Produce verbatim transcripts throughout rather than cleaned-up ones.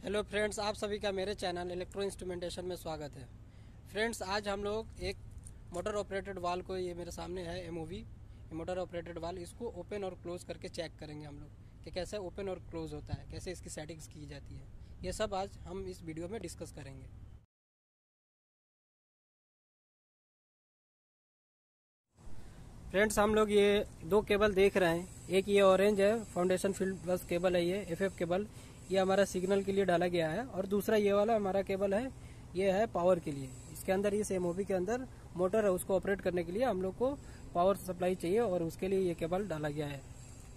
Hello friends, आप सभी का मेरे चैनल इलेक्ट्रो इंस्ट्रूमेंटेशन में स्वागत है। फ्रेंड्स, आज हम लोग एक मोटर ऑपरेटेड वाल को, ये मेरे सामने है एमओवी मोटर ऑपरेटेड वाल, इसको ओपन और क्लोज करके चेक करेंगे हम लोग कि कैसे ओपन और क्लोज होता है, कैसे इसकी सेटिंग्स की जाती है। ये सब आज हम इस वीडियो में डिस्कस करेंगे। फ्रेंड्स, हम लोग ये दो केबल देख रहे हैं। एक ये ऑरेंज है, फाउंडेशन फील्ड बस केबल है, ये एफएफ केबल, ये हमारा सिग्नल के लिए डाला गया है। और दूसरा ये वाला हमारा केबल है, ये है पावर के लिए। इसके अंदर इस एमओवी के अंदर मोटर है, उसको ऑपरेट करने के लिए हम लोग को पावर सप्लाई चाहिए और उसके लिए ये केबल डाला गया है।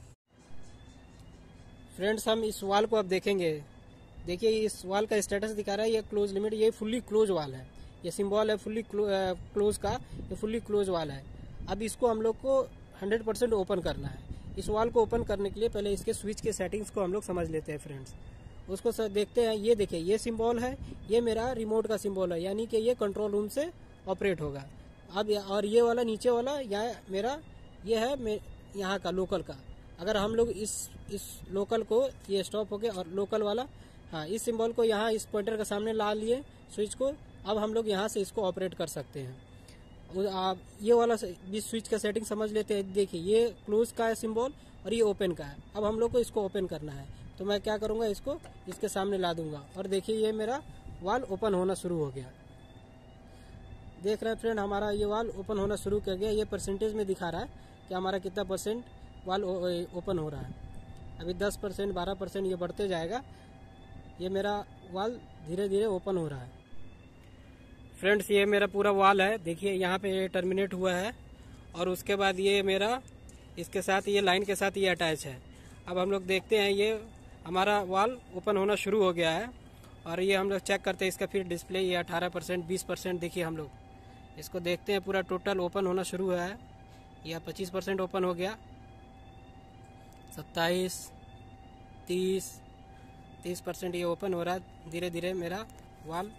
फ्रेंड्स, हम इस वाल को अब देखेंगे। देखिए, इस वाल का स्टेटस दिखा रहा है, ये क्लोज लिमिट, ये फुल्ली क्लोज वाल है। ये सिंबल है फुल्ली क्लोज का, ये फुल्ली क्लोज वाल है। अब इसको हम लोग को हंड्रेड परसेंट ओपन करना है। इस वाल को ओपन करने के लिए पहले इसके स्विच के सेटिंग्स को हम लोग समझ लेते हैं फ्रेंड्स। उसको सर देखते हैं। ये देखिए, ये सिंबल है, ये मेरा रिमोट का सिंबल है, यानी कि ये कंट्रोल रूम से ऑपरेट होगा। अब और ये वाला नीचे वाला या मेरा ये है यहाँ का लोकल का। अगर हम लोग इस इस लोकल को, ये स्टॉप हो गया, और लोकल वाला, हाँ, इस सिंबल को यहाँ इस पॉइंटर के सामने ला लिए स्विच को। अब हम लोग यहाँ से इसको ऑपरेट कर सकते हैं। आप ये वाला भी स्विच का सेटिंग समझ लेते हैं। देखिए, ये क्लोज का है सिंबल और ये ओपन का है। अब हम लोग को इसको ओपन करना है, तो मैं क्या करूंगा, इसको इसके सामने ला दूंगा और देखिए ये मेरा वाल ओपन होना शुरू हो गया। देख रहे हैं फ्रेंड, हमारा ये वाल ओपन होना शुरू कर गया। ये परसेंटेज में दिखा रहा है कि हमारा कितना परसेंट वाल ओपन हो रहा है। अभी दस परसेंट बारह परसेंट ये बढ़ते जाएगा। ये मेरा वाल धीरे धीरे ओपन हो रहा है। फ्रेंड्स, ये मेरा पूरा वाल है। देखिए, यहाँ पे ये टर्मिनेट हुआ है और उसके बाद ये मेरा इसके साथ, ये लाइन के साथ ये अटैच है। अब हम लोग देखते हैं, ये हमारा वाल ओपन होना शुरू हो गया है। और ये हम लोग चेक करते हैं इसका फिर डिस्प्ले, ये अठारह परसेंट बीस परसेंट देखिए हम लोग इसको देखते हैं। पूरा टोटल ओपन होना शुरू हुआ है। यह पच्चीस परसेंट ओपन हो गया, सत्ताईस, तीस तीस परसेंट ये ओपन हो रहा है धीरे धीरे मेरा वाल।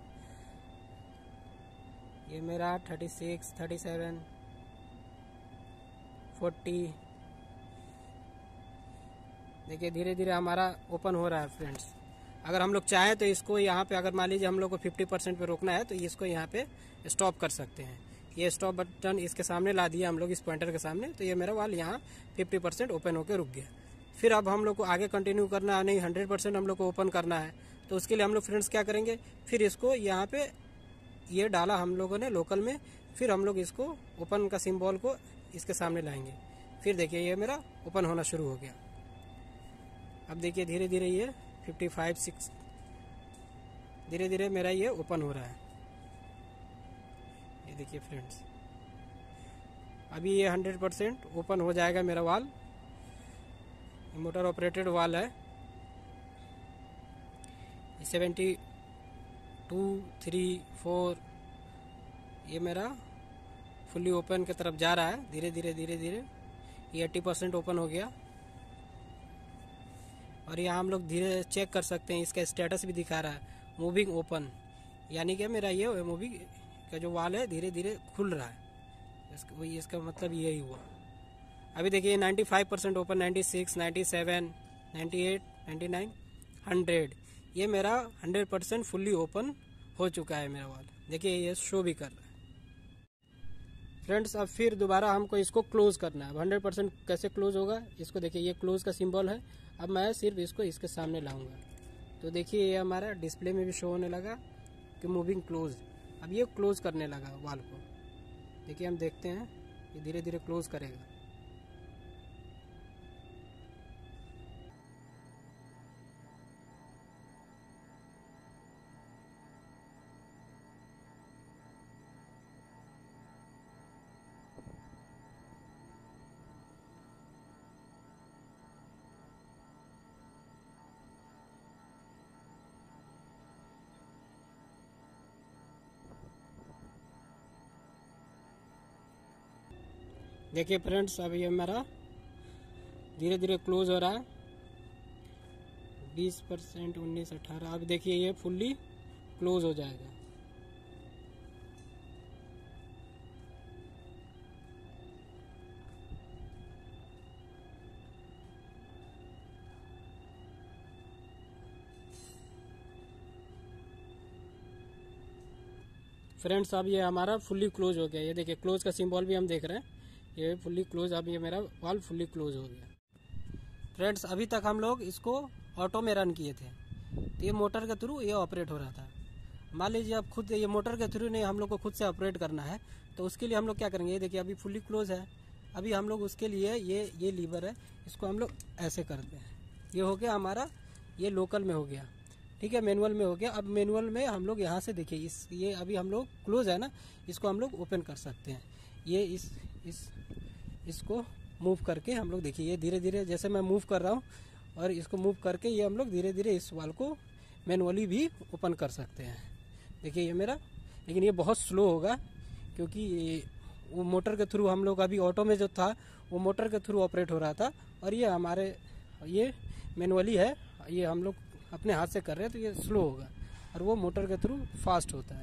ये मेरा thirty six, thirty seven, forty, देखिए धीरे धीरे हमारा ओपन हो रहा है फ्रेंड्स। अगर हम लोग चाहें तो इसको यहाँ पे, अगर मान लीजिए हम लोग को फिफ्टी परसेंट पे रोकना है, तो इसको यहाँ पे स्टॉप कर सकते हैं। ये स्टॉप बटन इसके सामने ला दिया हम लोग, इस पॉइंटर के सामने, तो ये मेरा वाल यहाँ फिफ्टी परसेंट ओपन होकर रुक गया। फिर अब हम लोग को आगे कंटिन्यू करना है, नहीं हंड्रेड परसेंट हम लोग को ओपन करना है, तो उसके लिए हम लोग फ्रेंड्स क्या करेंगे, फिर इसको यहाँ पे ये डाला हम लोगों ने लोकल में, फिर हम लोग इसको ओपन का सिंबल को इसके सामने लाएंगे। फिर देखिए ये मेरा ओपन होना शुरू हो गया। अब देखिए धीरे धीरे ये फिफ्टी फाइव, सिक्स, धीरे धीरे मेरा ये ओपन हो रहा है। ये देखिए फ्रेंड्स, अभी ये हंड्रेड परसेंट ओपन हो जाएगा मेरा वाल। मोटर ऑपरेटेड वाल है। सेवेंटी टू, थ्री, फोर, ये मेरा फुल्ली ओपन की तरफ जा रहा है धीरे धीरे धीरे धीरे। ये एट्टी परसेंट ओपन हो गया। और यहाँ हम लोग धीरे चेक कर सकते हैं, इसका स्टेटस भी दिखा रहा है, मूविंग ओपन, यानी कि मेरा ये मूविंग का जो वाल है धीरे धीरे खुल रहा है। इसका वही इसका मतलब यही हुआ। अभी देखिए ninety five percent open, ninety six, ninety seven, ninety eight, ninety nine, hundred, ये मेरा हंड्रेड परसेंट फुल्ली ओपन हो चुका है मेरा वाल। देखिए ये शो भी कर रहा है फ्रेंड्स। अब फिर दोबारा हमको इसको क्लोज करना है। हंड्रेड परसेंट कैसे क्लोज होगा, इसको देखिए, ये क्लोज का सिंबल है। अब मैं सिर्फ इसको इसके सामने लाऊंगा, तो देखिए ये हमारा डिस्प्ले में भी शो होने लगा कि मूविंग क्लोज। अब ये क्लोज करने लगा वाल को। देखिए हम देखते हैं, ये धीरे धीरे क्लोज करेगा। देखिए फ्रेंड्स, अब ये मेरा धीरे धीरे क्लोज हो रहा है। बीस परसेंट, उन्नीस, अठारह, अब देखिए ये फुल्ली क्लोज हो जाएगा। फ्रेंड्स अब ये हमारा फुल्ली क्लोज हो गया। ये देखिए क्लोज का सिंबल भी हम देख रहे हैं, ये फुल्ली क्लोज, अब ये मेरा वाल्व फुल्ली क्लोज हो गया। फ्रेंड्स अभी तक हम लोग इसको ऑटो में रन किए थे, तो ये मोटर के थ्रू ये ऑपरेट हो रहा था। मान लीजिए अब खुद ये मोटर के थ्रू नहीं, हम लोग को खुद से ऑपरेट करना है, तो उसके लिए हम लोग क्या करेंगे, ये देखिए अभी फुल्ली क्लोज है। अभी हम लोग उसके लिए ये ये लीवर है, इसको हम लोग ऐसे करते हैं, ये हो गया हमारा, ये लोकल में हो गया, ठीक है, मैनुअल में हो गया। अब मैनुअल में हम लोग यहाँ से देखिए इस ये अभी हम लोग क्लोज है ना, इसको हम लोग ओपन कर सकते हैं। ये इस इस इसको मूव करके हम लोग देखिए, ये धीरे धीरे जैसे मैं मूव कर रहा हूँ और इसको मूव करके ये हम लोग धीरे धीरे इस वाल को मैनुअली भी ओपन कर सकते हैं। देखिए ये मेरा, लेकिन ये बहुत स्लो होगा क्योंकि वो मोटर के थ्रू हम लोग अभी ऑटो में जो था वो मोटर के थ्रू ऑपरेट हो रहा था, और ये हमारे ये मैनुअली है, ये हम लोग अपने हाथ से कर रहे हैं, तो ये स्लो होगा और वो मोटर के थ्रू फास्ट होता है।